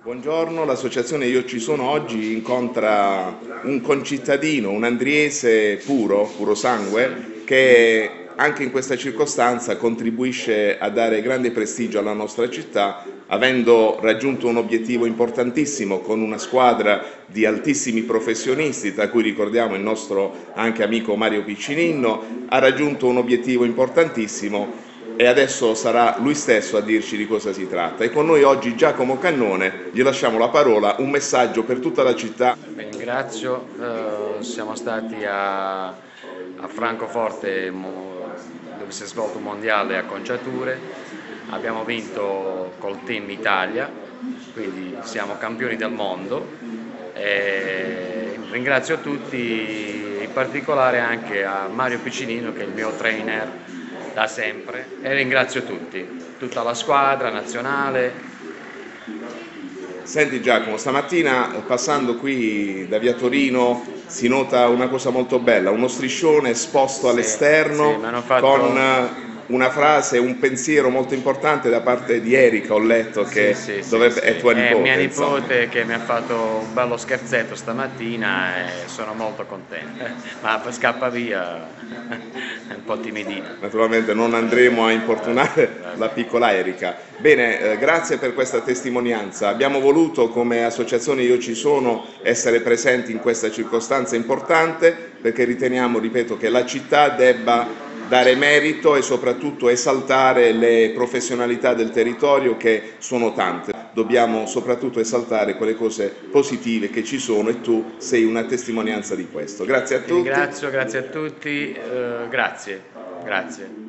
Buongiorno, l'associazione Io Ci Sono oggi incontra un concittadino, un andriese puro sangue, che anche in questa circostanza contribuisce a dare grande prestigio alla nostra città, avendo raggiunto un obiettivo importantissimo con una squadra di altissimi professionisti, tra cui ricordiamo il nostro anche amico Mario Piccininno, ha raggiunto un obiettivo importantissimo e adesso sarà lui stesso a dirci di cosa si tratta. E con noi oggi Giacomo Cannone, gli lasciamo la parola, un messaggio per tutta la città. Ringrazio, siamo stati a Francoforte dove si è svolto un mondiale a conciature, abbiamo vinto col Team Italia, quindi siamo campioni del mondo. Ringrazio tutti, in particolare anche a Mario Piccinino che è il mio trainer da sempre, e ringrazio tutti, tutta la squadra nazionale. Senti Giacomo, stamattina passando qui da via Torino si nota una cosa molto bella, uno striscione esposto Sì, all'esterno mi hanno con una frase, un pensiero molto importante da parte di Erika, ho letto che è tua È mia nipote, insomma. nipote che mi ha fatto un bello scherzetto stamattina e sono molto contento, ma poi scappa via, è un po' timidina. Naturalmente non andremo a importunare la piccola Erika. Bene, grazie per questa testimonianza. Abbiamo voluto come associazione Io Ci Sono essere presenti in questa circostanza importante perché riteniamo, ripeto, che la città debba dare merito e soprattutto esaltare le professionalità del territorio che sono tante. Dobbiamo soprattutto esaltare quelle cose positive che ci sono e tu sei una testimonianza di questo. Grazie a Ti tutti. ringrazio, grazie a tutti, grazie.